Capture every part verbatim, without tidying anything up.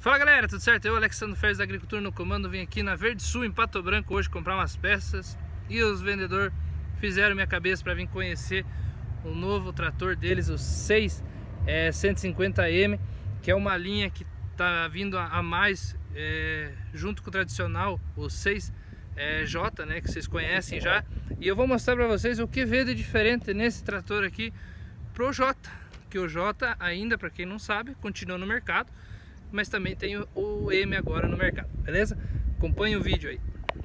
Fala galera, tudo certo? Eu, Alexandre Ferres da Agricultura no Comando, vim aqui na Verde Sul, em Pato Branco, hoje comprar umas peças. E os vendedores fizeram minha cabeça para vir conhecer o novo trator deles, o seis cento e cinquenta M, que é uma linha que está vindo a mais é, junto com o tradicional, o seis J, né, que vocês conhecem já. E eu vou mostrar para vocês o que vê de diferente nesse trator aqui pro J, que o J ainda, para quem não sabe, continua no mercado, mas também tem o M agora no mercado, beleza? Acompanhe o vídeo aí.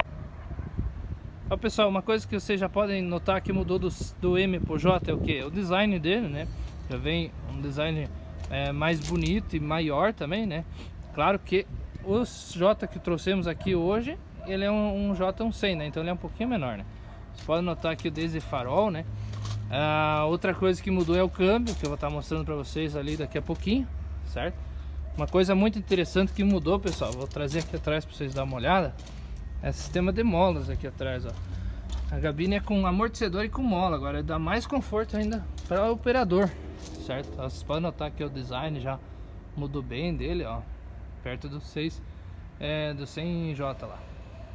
Ó, pessoal, uma coisa que vocês já podem notar que mudou do, do M pro J é o que? O design dele, né? Já vem um design é, mais bonito e maior também, né? Claro que o J que trouxemos aqui hoje, ele é um, um J cem, né? Então ele é um pouquinho menor, né? Vocês podem notar aqui o Daisy farol, né? Ah, outra coisa que mudou é o câmbio, que eu vou estar mostrando para vocês ali daqui a pouquinho, certo? Uma coisa muito interessante que mudou, pessoal, vou trazer aqui atrás para vocês darem uma olhada, é o sistema de molas aqui atrás, ó. A gabine é com amortecedor e com mola, agora dá mais conforto ainda para o operador, certo? Então, vocês podem notar que o design já mudou bem dele, ó, perto do seis, é, do cem J lá.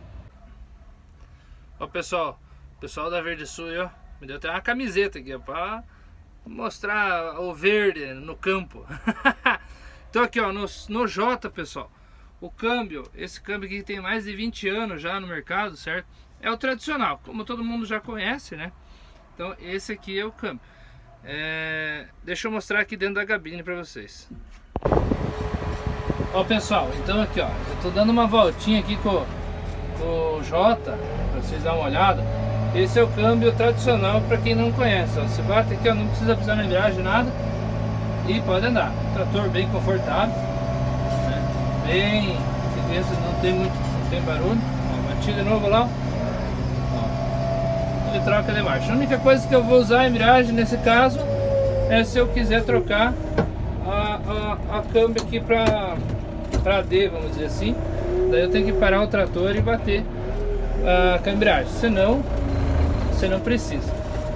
Ó, pessoal, pessoal da Verde Sul, ó, me deu até uma camiseta aqui, ó, para mostrar o verde no campo. Então aqui, ó, no, no J, pessoal, o câmbio, esse câmbio aqui tem mais de vinte anos já no mercado, certo? É o tradicional, como todo mundo já conhece, né? Então esse aqui é o câmbio. É... Deixa eu mostrar aqui dentro da gabine para vocês. Ó, pessoal, então aqui, ó, eu tô dando uma voltinha aqui com, com o J, para vocês darem uma olhada. Esse é o câmbio tradicional para quem não conhece, ó. Você bate aqui, ó, não precisa pisar na embreagem, nada. E pode andar, um trator bem confortável, né? Bem, aqui dentro não tem muito, não tem barulho. Ó, bati de novo lá, ó. Ele troca de marcha. A única coisa que eu vou usar a embreagem nesse caso é se eu quiser trocar a, a, a câmbio aqui para para D, vamos dizer assim. Daí eu tenho que parar o trator e bater a, com a embreagem, senão você não precisa.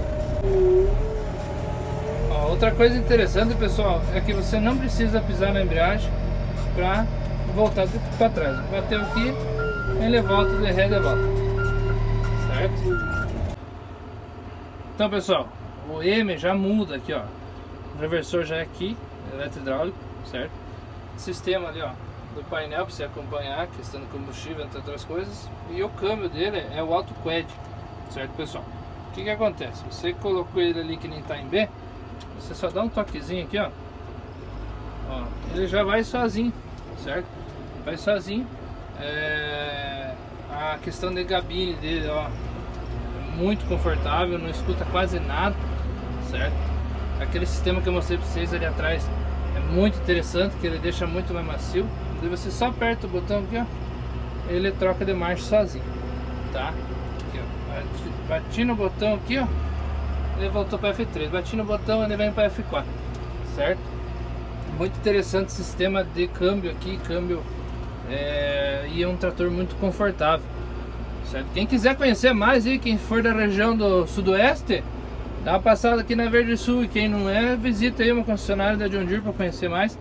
Outra coisa interessante, pessoal, é que você não precisa pisar na embreagem para voltar para trás. Bateu aqui, ele volta de ré de volta, certo? Então, pessoal, o M já muda aqui, ó. O reversor já é aqui, eletro-hidráulico, certo? Sistema ali, ó, do painel para você acompanhar a questão do combustível, entre outras coisas. E o câmbio dele é o Auto Quad, certo, pessoal? O que que acontece? Você colocou ele ali que nem tá em B, você só dá um toquezinho aqui, ó, ó, ele já vai sozinho, certo? Vai sozinho. É... A questão de gabine dele, ó, é muito confortável, não escuta quase nada, certo? Aquele sistema que eu mostrei para vocês ali atrás é muito interessante, que ele deixa muito mais macio. Daí você só aperta o botão aqui, ó, ele troca de marcha sozinho, tá? Aqui, ó, bati, bati no botão aqui, ó, ele voltou para F três, bati no botão, ele vem para F quatro, certo? Muito interessante o sistema de câmbio aqui, câmbio é, e é um trator muito confortável, certo? Quem quiser conhecer mais aí, quem for da região do sudoeste, dá uma passada aqui na Verde Sul, e quem não é, visita aí uma concessionária da John Deere para conhecer mais.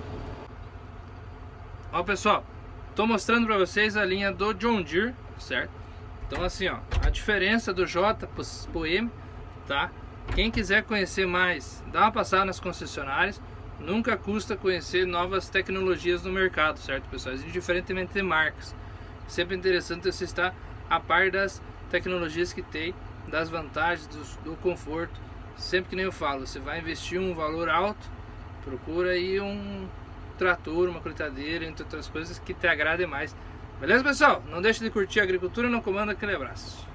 Ó, pessoal, tô mostrando para vocês a linha do John Deere, certo? Então assim, ó, a diferença do J pro M, tá? Quem quiser conhecer mais, dá uma passada nas concessionárias. Nunca custa conhecer novas tecnologias no mercado, certo, pessoal? Diferentemente de marcas, sempre interessante você estar a par das tecnologias que tem, das vantagens, do, do conforto. Sempre que nem eu falo, você vai investir um valor alto, procura aí um trator, uma colheitadeira, entre outras coisas que te agrade mais. Beleza, pessoal? Não deixe de curtir a Agricultura no Comando. Aquele abraço.